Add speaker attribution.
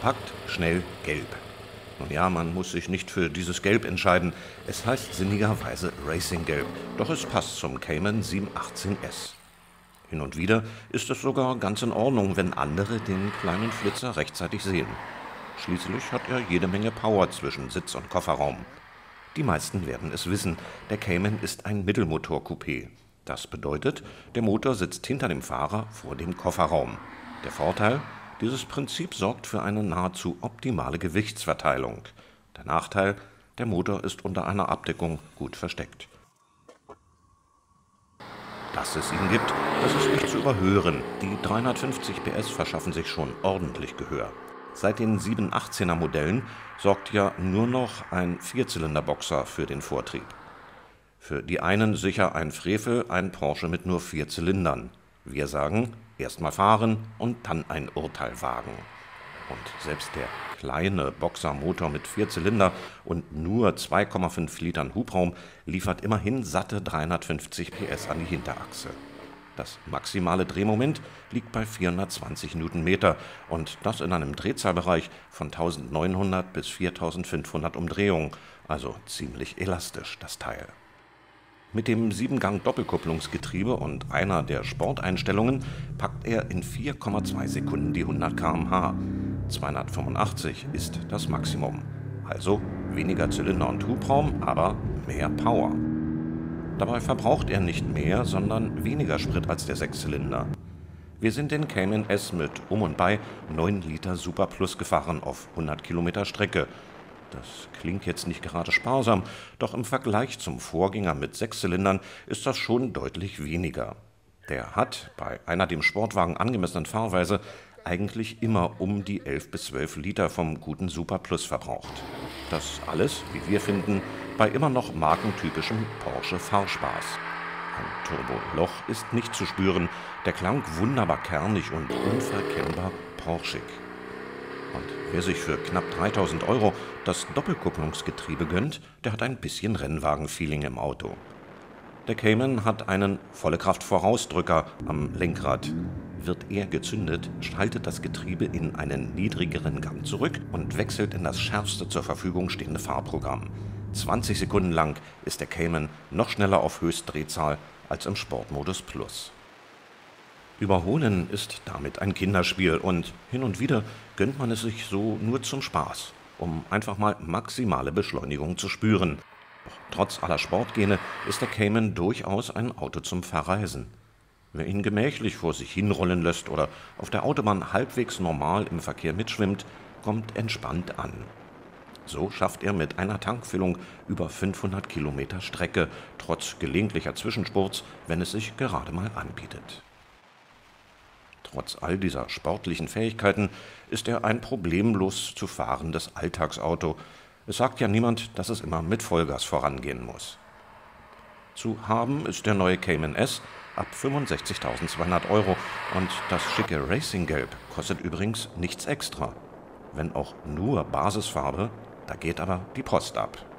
Speaker 1: Kompakt, schnell, gelb. Nun ja, man muss sich nicht für dieses Gelb entscheiden. Es heißt sinnigerweise Racing Gelb, doch es passt zum Cayman 718S. Hin und wieder ist es sogar ganz in Ordnung, wenn andere den kleinen Flitzer rechtzeitig sehen. Schließlich hat er jede Menge Power zwischen Sitz und Kofferraum. Die meisten werden es wissen, der Cayman ist ein Mittelmotor-Coupé. Das bedeutet, der Motor sitzt hinter dem Fahrer vor dem Kofferraum. Der Vorteil: Dieses Prinzip sorgt für eine nahezu optimale Gewichtsverteilung. Der Nachteil: Der Motor ist unter einer Abdeckung gut versteckt. Dass es ihn gibt, das ist nicht zu überhören. Die 350 PS verschaffen sich schon ordentlich Gehör. Seit den 718er Modellen sorgt ja nur noch ein Vierzylinderboxer für den Vortrieb. Für die einen sicher ein Frevel, ein Porsche mit nur 4 Zylindern. Wir sagen, erst mal fahren und dann ein Urteil wagen. Und selbst der kleine Boxermotor mit 4 Zylinder und nur 2,5 Litern Hubraum liefert immerhin satte 350 PS an die Hinterachse. Das maximale Drehmoment liegt bei 420 Newtonmeter und das in einem Drehzahlbereich von 1900 bis 4500 Umdrehungen, also ziemlich elastisch das Teil. Mit dem 7-Gang-Doppelkupplungsgetriebe und einer der Sporteinstellungen packt er in 4,2 Sekunden die 100 km/h. 285 ist das Maximum. Also weniger Zylinder und Hubraum, aber mehr Power. Dabei verbraucht er nicht mehr, sondern weniger Sprit als der Sechszylinder. Wir sind den Cayman S mit und bei 9 Liter Super Plus gefahren auf 100 Kilometer Strecke. Das klingt jetzt nicht gerade sparsam, doch im Vergleich zum Vorgänger mit 6 Zylindern ist das schon deutlich weniger. Der hat bei einer dem Sportwagen angemessenen Fahrweise eigentlich immer um die 11 bis 12 Liter vom guten Super Plus verbraucht. Das alles, wie wir finden, bei immer noch markentypischem Porsche-Fahrspaß. Ein Turboloch ist nicht zu spüren, der klang wunderbar kernig und unverkennbar porschig. Und wer sich für knapp 3.000 € das Doppelkupplungsgetriebe gönnt, der hat ein bisschen Rennwagen-Feeling im Auto. Der Cayman hat einen Volle-Kraft-Vorausdrücker am Lenkrad. Wird er gezündet, schaltet das Getriebe in einen niedrigeren Gang zurück und wechselt in das schärfste zur Verfügung stehende Fahrprogramm. 20 Sekunden lang ist der Cayman noch schneller auf Höchstdrehzahl als im Sportmodus Plus. Überholen ist damit ein Kinderspiel und hin und wieder gönnt man es sich so nur zum Spaß, um einfach mal maximale Beschleunigung zu spüren. Doch trotz aller Sportgene ist der Cayman durchaus ein Auto zum Verreisen. Wer ihn gemächlich vor sich hinrollen lässt oder auf der Autobahn halbwegs normal im Verkehr mitschwimmt, kommt entspannt an. So schafft er mit einer Tankfüllung über 500 Kilometer Strecke, trotz gelegentlicher Zwischenspurts, wenn es sich gerade mal anbietet. Trotz all dieser sportlichen Fähigkeiten ist er ein problemlos zu fahrendes Alltagsauto. Es sagt ja niemand, dass es immer mit Vollgas vorangehen muss. Zu haben ist der neue Cayman S ab 65.200 € und das schicke Racing Gelb kostet übrigens nichts extra. Wenn auch nur Basisfarbe, da geht aber die Post ab.